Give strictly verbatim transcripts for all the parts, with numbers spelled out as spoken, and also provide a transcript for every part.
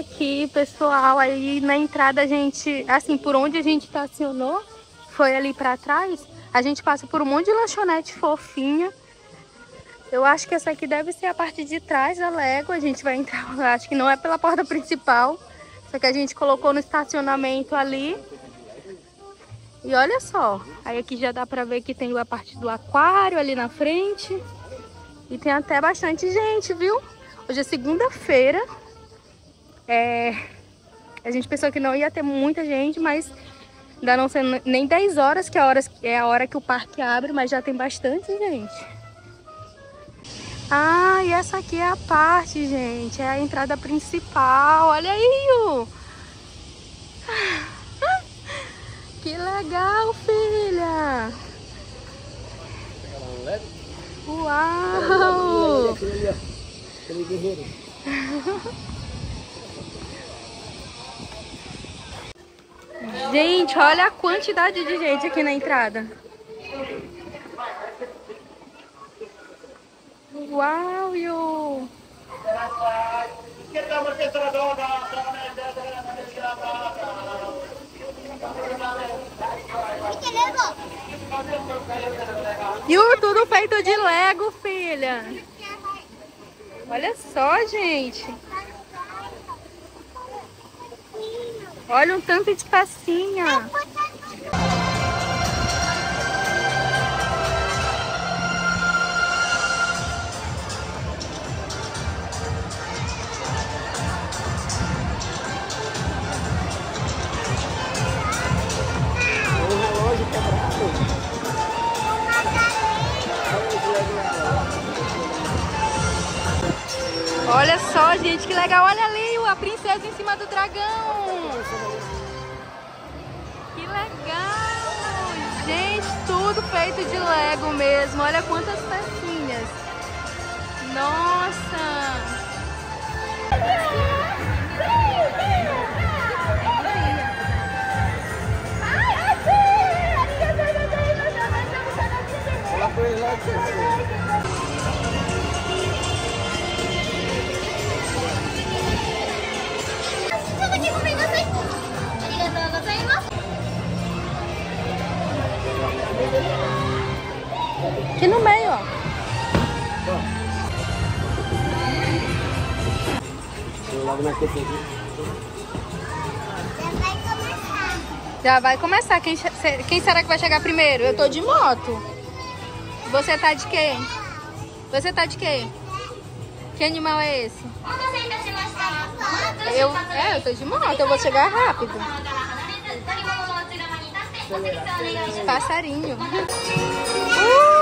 aqui, pessoal. Aí na entrada a gente, assim, por onde a gente estacionou, foi ali pra trás. A gente passa por um monte de lanchonete fofinha. Eu acho que essa aqui deve ser a parte de trás da Lego. A gente vai entrar, acho que não é pela porta principal. Só que a gente colocou no estacionamento ali. E olha só, aí aqui já dá pra ver que tem a parte do aquário ali na frente. E tem até bastante gente, viu? Hoje é segunda-feira. É... A gente pensou que não ia ter muita gente, mas ainda não sendo nem dez horas, que é a hora, é a hora que o parque abre, mas já tem bastante gente. Ah, e essa aqui é a parte, gente. É a entrada principal. Olha aí, Yu! Que legal, filha! Uau! Gente, olha a quantidade de gente aqui na entrada. Uau, Yu! Yu, tudo feito de Lego, filha. Olha só, gente. Olha um tanto de pecinha. Olha só, gente, que legal. Olha ali a princesa em cima do dragão. Que legal. Gente, tudo feito de Lego mesmo. Olha quantas pecinhas. Nossa. Aqui no meio, ó. Já vai começar. Quem, quem será que vai chegar primeiro? Eu tô de moto. Você tá de quê? Você tá de quê? Que animal é esse? Eu, é, eu tô de moto. Eu vou chegar rápido. Passarinho. Uh!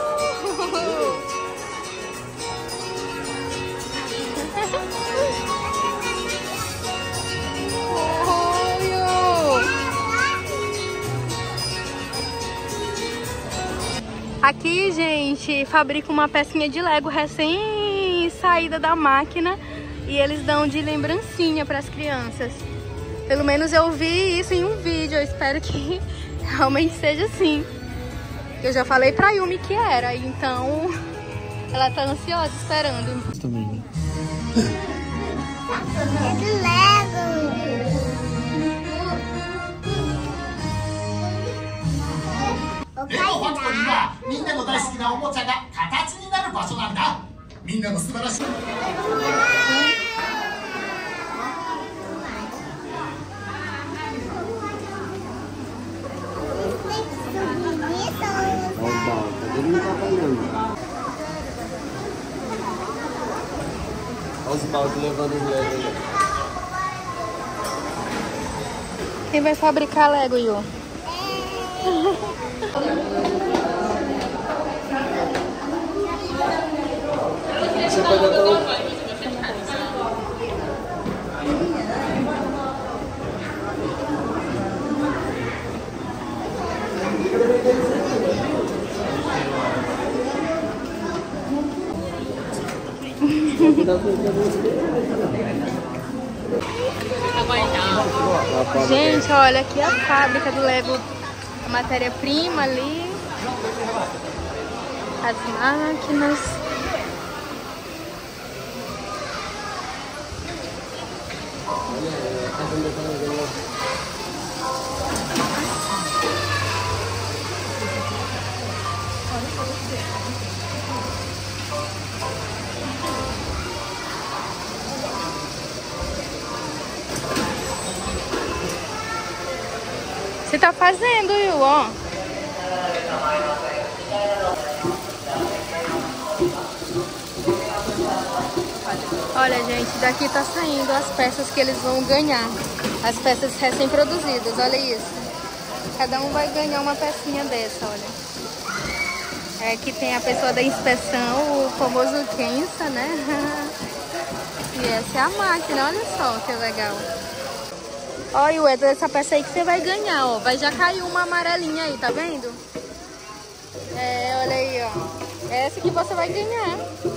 Aqui, gente, fabrica uma pecinha de Lego recém saída da máquina e eles dão de lembrancinha para as crianças. Pelo menos eu vi isso em um vídeo, eu espero que realmente seja assim. Eu já falei pra Yumi que era, então ela tá ansiosa esperando. Também. É de Lego. レゴファクトリーはみんなの大好きなおもちゃが形になる場所なんだ。みんなの素晴らしい。 Olha os baldes levando os Lego. Quem vai fabricar Lego, Yu? Você pode até... Gente, olha aqui a fábrica do Lego, a matéria-prima ali, as máquinas. Você tá fazendo, Will, ó. Olha, gente, daqui tá saindo as peças que eles vão ganhar. As peças recém-produzidas, olha isso. Cada um vai ganhar uma pecinha dessa, olha. É que tem a pessoa da inspeção, o famoso Kensa, né? E essa é a máquina, olha só que legal. Olha, Ué, essa peça aí que você vai ganhar, ó. Vai já cair uma amarelinha aí, tá vendo? É, olha aí, ó. Essa que você vai ganhar.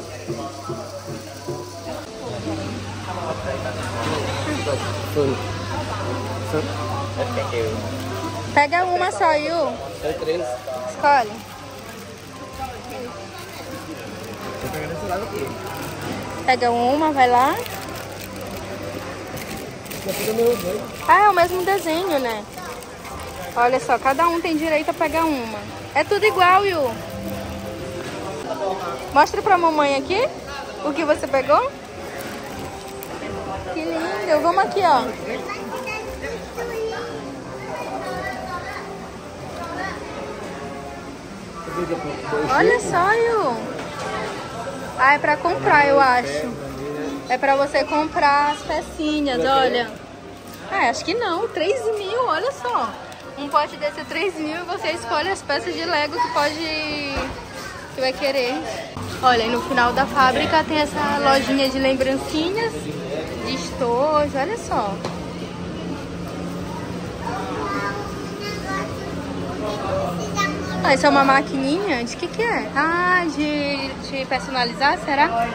Pega uma só, Yu. Escolhe. Pega uma, vai lá. Ah, é o mesmo desenho, né? Olha só, cada um tem direito a pegar uma. É tudo igual, Yu. Mostra pra mamãe aqui o que você pegou. Que lindo. Vamos aqui, ó. Olha só, Yu. Ah, é pra comprar, eu acho. É pra você comprar as pecinhas, olha. Ah, acho que não. três mil, olha só. Um pote desse é três mil e você escolhe as peças de Lego que pode... que vai querer. Olha, e no final da fábrica tem essa lojinha de lembrancinhas, de estojo, olha só. Ah, isso é uma maquininha? De que que é? Ah, de, de personalizar, será?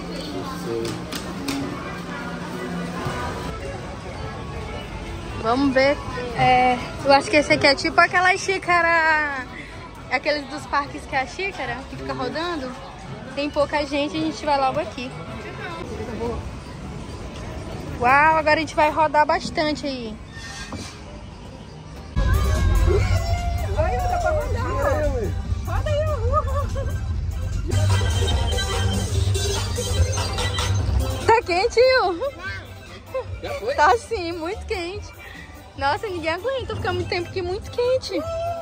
Vamos ver. É, eu acho que esse aqui é tipo aquela xícara, aqueles dos parques que é a xícara, que fica rodando. Tem pouca gente, a gente vai logo aqui. Uau, agora a gente vai rodar bastante aí. Olha, dá pra rodar. Roda aí, Tá quente, Yu? Já foi? Tá sim, muito quente. Nossa, ninguém aguenta ficar muito tempo aqui, muito quente.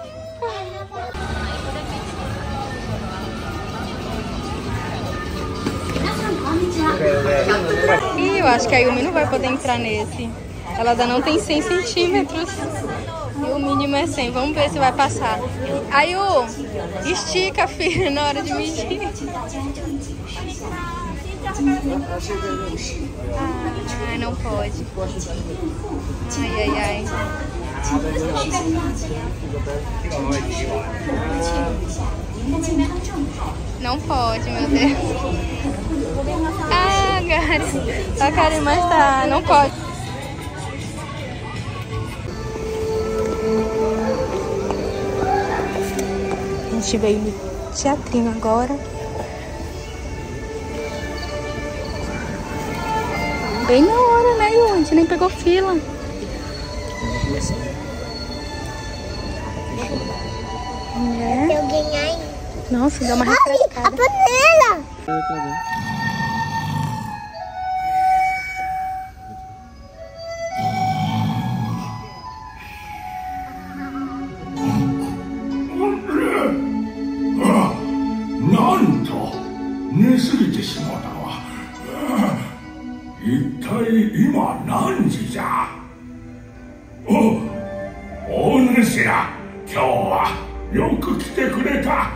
Ih, eu acho que a Yumi não vai poder entrar nesse. Ela ainda não tem cem centímetros. E o mínimo é cem. Vamos ver se vai passar. Aí, Yu, estica, filha, na hora de medir. Ai, não pode. Ai, ai, ai. Não pode, meu Deus. Ah, Gary. Tá, Karen, mas tá. Não pode. A gente veio no teatrinho agora. Bem na hora, né, Yu? A gente nem pegou fila. É. Se eu ganhar... Nossa, deu uma Ai, refrescada. a panela! Nanto! 寝すぎてしまったわ。一体今何時じゃ。お、大主ら、今日はよく来てくれた。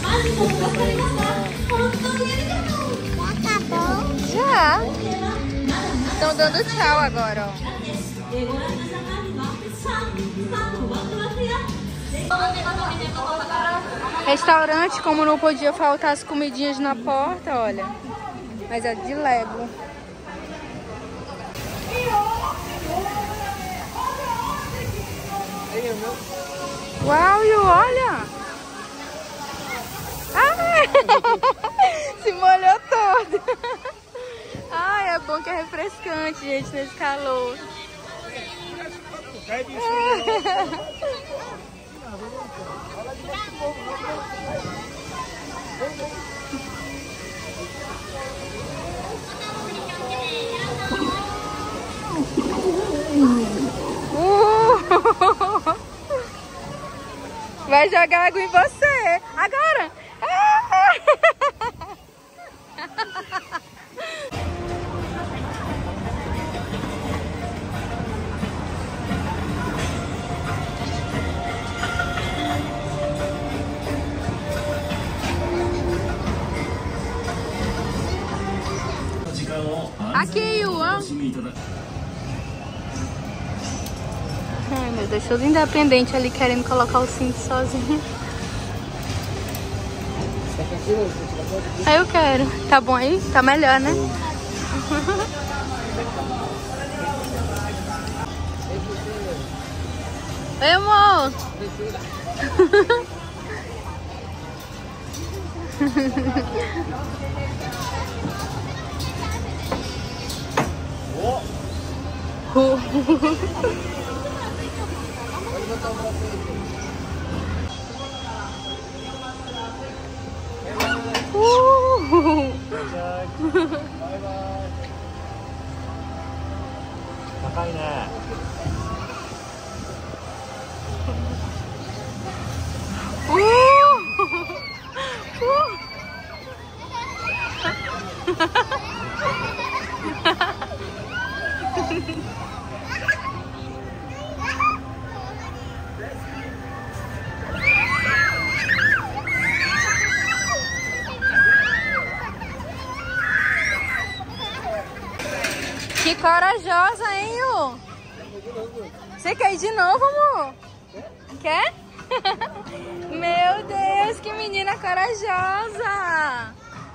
Já. Estão dando tchau agora, ó. Restaurante, como não podia faltar as comidinhas na porta, olha. Mas é de Lego. Uau, Yu, olha! Ai! Se molhou todo! Ai, é bom que é refrescante, gente, nesse calor. Uh! Vai jogar água em você. Agora! Ah! Aqui, Yuan. Ai, meu Deus, todo independente ali querendo colocar o cinto sozinho. Aí eu quero. Tá bom aí? Tá melhor, né? Oi, amor. Que corajosa, hein, Yu? Você quer ir de novo, amor? Quer? Meu Deus, que menina corajosa!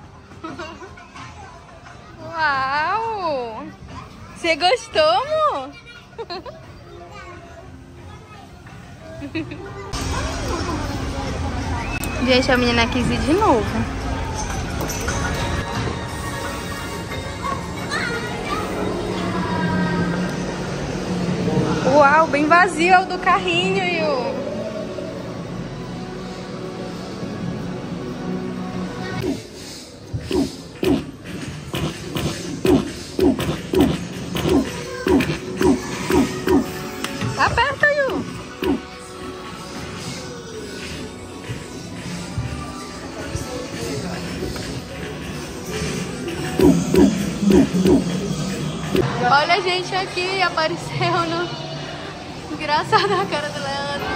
Uau! Você gostou, amor? Gente, a menina quis ir de novo. Uau, bem vazio o do carrinho, Yu. Aperta, Yu. Olha a gente aqui, apareceu no... Engraçada a cara do Leandro.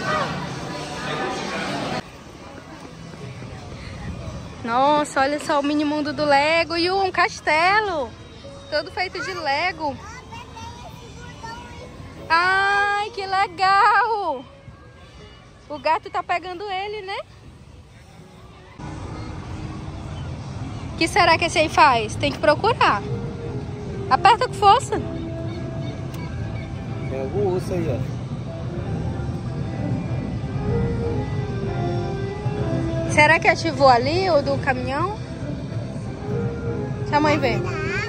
Nossa, olha só o mini mundo do Lego e um castelo. Todo feito de Lego. Ai, que legal. O gato tá pegando ele, né? O que será que esse aí faz? Tem que procurar. Aperta com força. Tem algum urso aí, ó. Será que ativou ali o do caminhão? Deixa a mãe ver.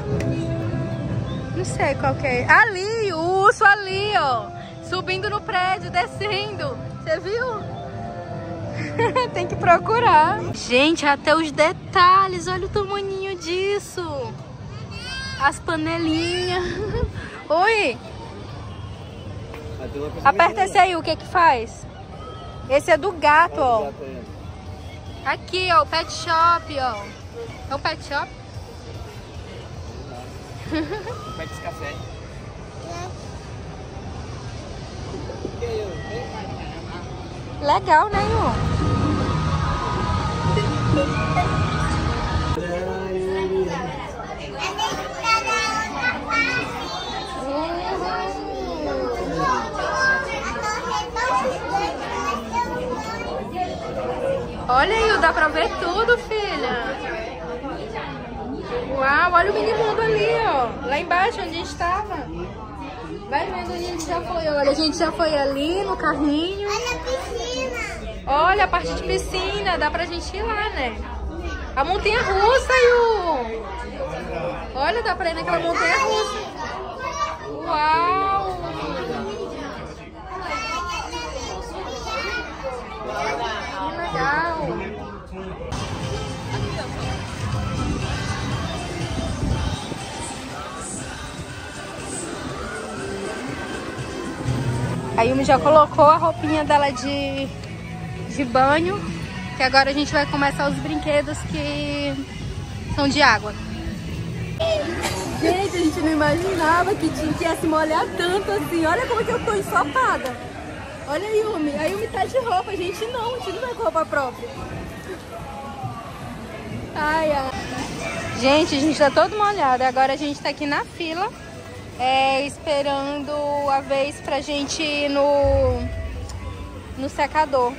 Não sei qual que é. Ali, o urso ali, ó. Subindo no prédio, descendo. Você viu? Tem que procurar. Gente, até os detalhes. Olha o tamanhinho disso. As panelinhas. Oi. Aperta esse aí, o que que faz? Esse é do gato, ó. Aqui, ó, o pet shop, ó. É um pet shop? Pet café. Legal, né, Yu? Olha aí, dá pra ver tudo, filha. Uau, olha o mini mundo ali, ó. Lá embaixo, onde a gente tava. Vai vendo onde a gente já foi. Olha, a gente já foi ali no carrinho. Olha a piscina. Olha a parte de piscina, dá pra gente ir lá, né? A montanha-russa, Yu! Olha, dá pra ir naquela montanha-russa. Uau! Que legal! A Yumi já colocou a roupinha dela de, de banho, que agora a gente vai começar os brinquedos que são de água. Gente, a gente não imaginava que tinha que ia se molhar tanto assim. Olha como que eu tô ensopada. Olha a Yumi. A Yumi tá de roupa, a gente não. A gente não vai com roupa própria. Ai, ai. Gente, a gente tá todo molhado. Agora a gente tá aqui na fila. É, esperando a vez pra gente ir no, no secador.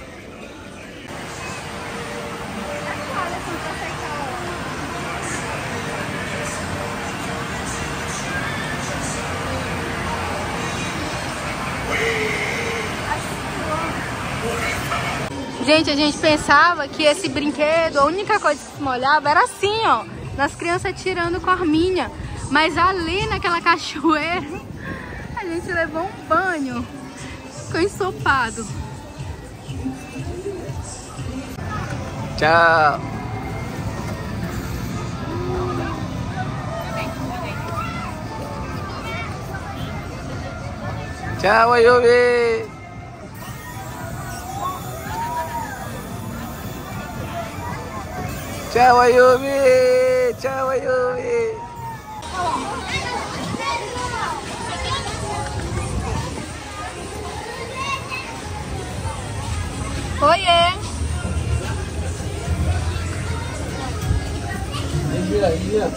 Gente, a gente pensava que esse brinquedo, a única coisa que se molhava era assim, ó, nas crianças tirando corminha. Mas ali naquela cachoeira, a gente levou um banho, ficou ensopado. Tchau. Tchau, Ayumi. Tchau, Ayumi. Tchau, Ayumi. Oiê! Gira, gira.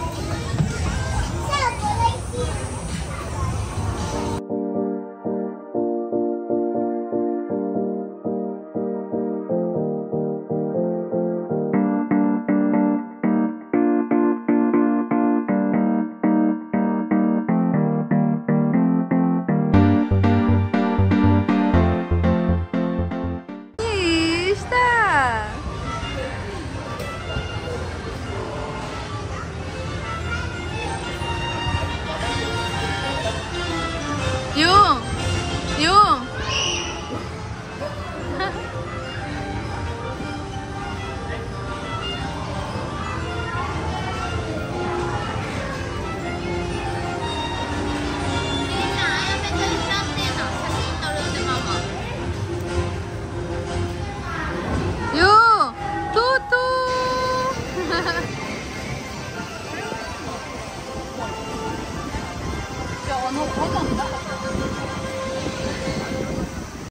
Yu! Yu! Yu! Tutu! 야, 너 가면 안 돼.